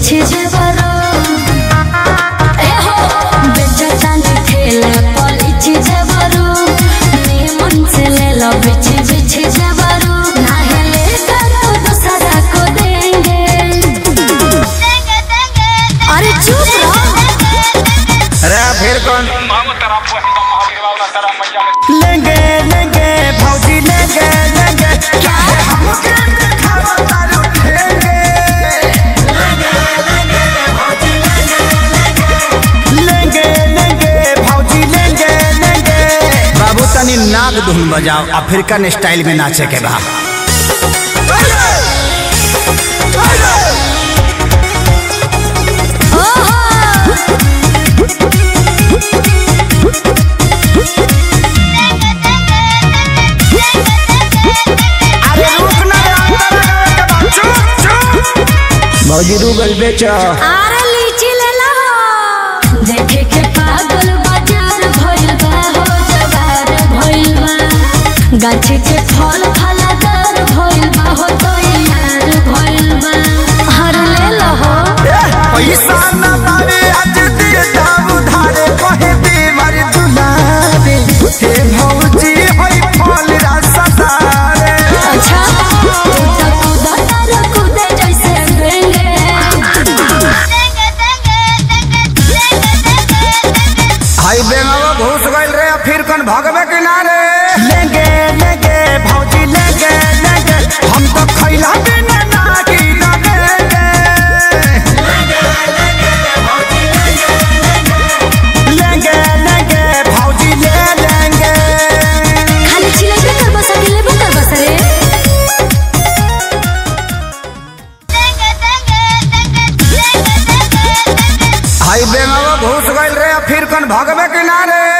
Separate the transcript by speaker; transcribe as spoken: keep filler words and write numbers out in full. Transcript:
Speaker 1: बिछे जबरो ए हो बेचता नहीं ठेला पलिछे जबरो मन से ले लो बिछे बिछे जबरो ना हेले करो दूसरा को देंगे देंगे देंगे अरे चुप रहो
Speaker 2: अरे फिर कौन लेंगे लेंगे भौजी लेंगे लेंगे क्या हमके दिखावा तारू खेंगे लेंगे लेंगे भौजी लेंगे लेंगे बाबू तनी नाग धुन बजाओ अफ्रीकन स्टाइल में नाचे के बा भौजी रूगल बेचो
Speaker 1: आरे लीची ले लो देखे के पागल बाजार भइल बा हो जवार भइल बा गाछी के फल फलादार भइल बा हो तो यार भइल बा हर ले लो हो
Speaker 2: पैसा न बारे आज दे दाम उधारे कहे दे मार दुलारे हे भौजी होई फल रसदारे
Speaker 1: अच्छा तू तो कूदा तार कूदे जैसे देंगे
Speaker 2: हाई बेंगावा घुस गइल रे फिर कौन भगवे किनारे लेंगे लेंगे भौजी लेंगे लेंगे हम तो खैला बिना ना की लगेंगे लेंगे लेंगे भौजी ले लेंगे
Speaker 1: खाली चिल्लाते कर बस अकेले भी कर बस रे
Speaker 2: हाई बेंगावा घुस गइल रे फिर कौन भगवे किनारे